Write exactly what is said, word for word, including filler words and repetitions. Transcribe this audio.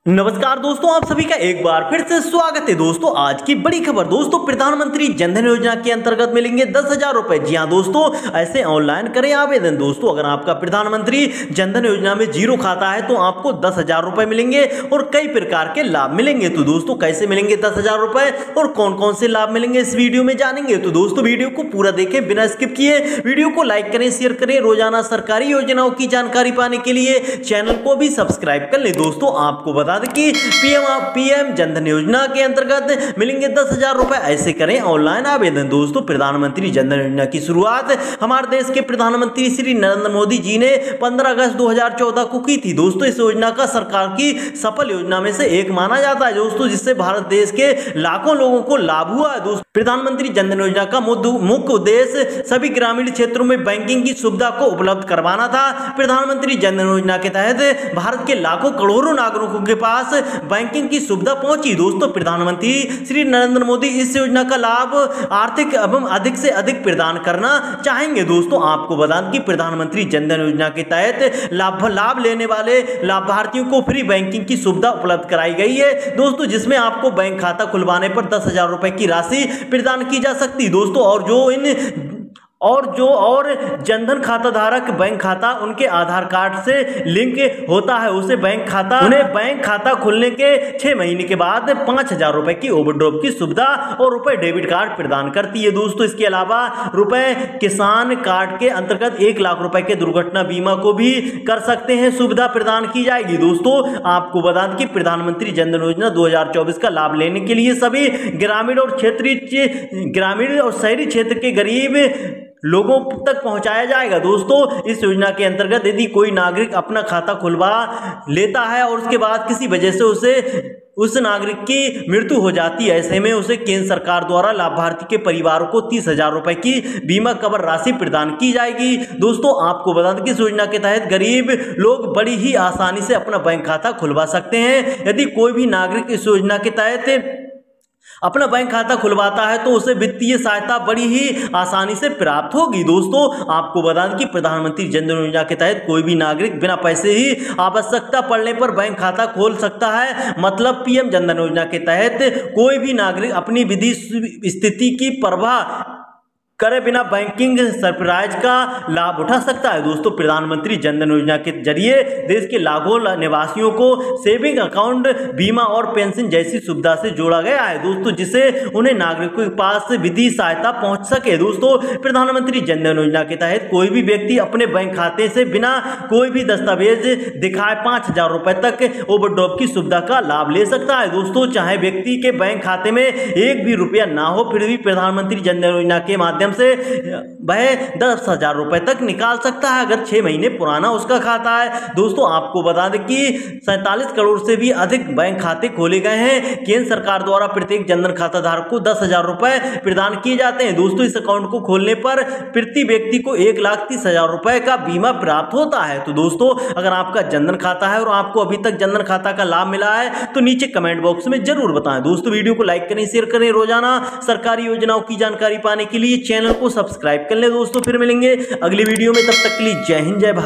नमस्कार दोस्तों, आप सभी का एक बार फिर से स्वागत है। दोस्तों आज की बड़ी खबर दोस्तों, प्रधानमंत्री जन धन योजना के अंतर्गत मिलेंगे दस हजार रुपए। जी हाँ दोस्तों, ऐसे ऑनलाइन करें आवेदन। दोस्तों अगर आपका प्रधानमंत्री जन धन योजना में जीरो खाता है तो आपको दस हजार रुपए मिलेंगे और कई प्रकार के लाभ मिलेंगे। तो दोस्तों कैसे मिलेंगे दस हजार रुपए और कौन कौन से लाभ मिलेंगे इस वीडियो में जानेंगे। तो दोस्तों वीडियो को पूरा देखें बिना स्किप किए। वीडियो को लाइक करें, शेयर करें। रोजाना सरकारी योजनाओं की जानकारी पाने के लिए चैनल को भी सब्सक्राइब कर ले। दोस्तों आपको बता कि पीएम पीएम जनधन योजना के अंतर्गत मिलेंगे दस हजार रुपए। ऐसे करें ऑनलाइन आवेदन। दोस्तों प्रधानमंत्री जनधन योजना की शुरुआत हमारे देश के प्रधानमंत्री श्री नरेंद्र मोदी जी ने पंद्रह अगस्त दो हजार चौदह को की थी। दोस्तों इस योजना का सरकार की सफल योजना में से एक माना जाता है दोस्तों, जिससे भारत देश के लाखों लोगों को लाभ हुआ है। दोस्तों प्रधानमंत्री जनधन योजना का मुख्य उद्देश्य सभी ग्रामीण क्षेत्रों में बैंकिंग की सुविधा को उपलब्ध करवाना था। प्रधानमंत्री जनधन योजना के तहत भारत के लाखों करोड़ों नागरिकों के पास बैंकिंग की सुविधा पहुंची। दोस्तों प्रधानमंत्री श्री नरेंद्र मोदी इस योजना का लाभ आर्थिक एवं अधिक से अधिक प्रदान करना चाहेंगे। दोस्तों आपको बता दें कि प्रधानमंत्री जनधन योजना के तहत लाभ लाभ लेने वाले लाभार्थियों को फ्री बैंकिंग की सुविधा उपलब्ध कराई गई है दोस्तों, जिसमें आपको बैंक खाता खुलवाने पर दस हजार रुपए की राशि प्रदान की जा सकती है। दोस्तों और जो इन और जो और जनधन खाता धारक बैंक खाता उनके आधार कार्ड से लिंक होता है, उसे बैंक खाता उन्हें बैंक खाता खुलने के छह महीने के बाद पांच हजार रुपए की ओवरड्राफ्ट की सुविधा और रुपए डेबिट कार्ड प्रदान करती है। दोस्तों इसके अलावा रुपए किसान कार्ड के अंतर्गत एक लाख रुपए के दुर्घटना बीमा को भी कर सकते हैं, सुविधा प्रदान की जाएगी। दोस्तों आपको बता दें कि प्रधानमंत्री जनधन योजना दो हजार चौबीस का लाभ लेने के लिए सभी ग्रामीण और क्षेत्रीय ग्रामीण और शहरी क्षेत्र के गरीब लोगों तक पहुंचाया जाएगा। दोस्तों इस योजना के अंतर्गत यदि कोई नागरिक अपना खाता खुलवा लेता है और उसके बाद किसी वजह से उसे उस नागरिक की मृत्यु हो जाती है, ऐसे में उसे केंद्र सरकार द्वारा लाभार्थी के परिवारों को तीस हजार रुपए की बीमा कवर राशि प्रदान की जाएगी। दोस्तों आपको बता दें कि इस योजना के तहत गरीब लोग बड़ी ही आसानी से अपना बैंक खाता खुलवा सकते हैं। यदि कोई भी नागरिक इस योजना के तहत अपना बैंक खाता खुलवाता है तो उसे वित्तीय सहायता बड़ी ही आसानी से प्राप्त होगी। दोस्तों आपको बता दें कि प्रधानमंत्री जन धन योजना के तहत कोई भी नागरिक बिना पैसे ही आवश्यकता पड़ने पर बैंक खाता खोल सकता है। मतलब पीएम जन धन योजना के तहत कोई भी नागरिक अपनी विधि स्थिति की परवाह करे बिना बैंकिंग सरप्राइज का लाभ उठा सकता है। दोस्तों प्रधानमंत्री जन धन योजना के जरिए देश के लाखों निवासियों को सेविंग अकाउंट, बीमा और पेंशन जैसी सुविधा से जोड़ा गया है दोस्तों, जिससे उन्हें नागरिकों के पास वित्तीय सहायता पहुंच सके। दोस्तों प्रधानमंत्री जन धन योजना के तहत कोई भी व्यक्ति अपने बैंक खाते से बिना कोई भी दस्तावेज दिखाए पांच हजार रुपए तक ओवरड्राफ्ट की सुविधा का लाभ ले सकता है। दोस्तों चाहे व्यक्ति के बैंक खाते में एक भी रुपया ना हो, फिर भी प्रधानमंत्री जन धन योजना के माध्यम से वह दस हजार रुपए तक निकाल सकता है अगर छह महीने पुराना उसका खाता है। दोस्तों आपको बता दें कि सैंतालीस करोड़ से भी अधिक बैंक खाते खोले गए हैं। केंद्र सरकार द्वारा प्रत्येक जनधन खाता धारक को दस हजार रुपए प्रदान किए जाते हैं। दोस्तों इस अकाउंट को खोलने पर प्रति व्यक्ति को एक लाख तीस हजार रुपए का बीमा प्राप्त होता है। तो दोस्तों अगर आपका जनधन खाता है और आपको अभी तक जनधन खाता का लाभ मिला है तो नीचे कमेंट बॉक्स में जरूर बताएं। दोस्तों वीडियो को लाइक करें, शेयर करें। रोजाना सरकारी योजनाओं की जानकारी पाने के लिए चैनल को सब्सक्राइब कर ले। दोस्तों फिर मिलेंगे अगली वीडियो में, तब तक के लिए जय हिंद जय भारत।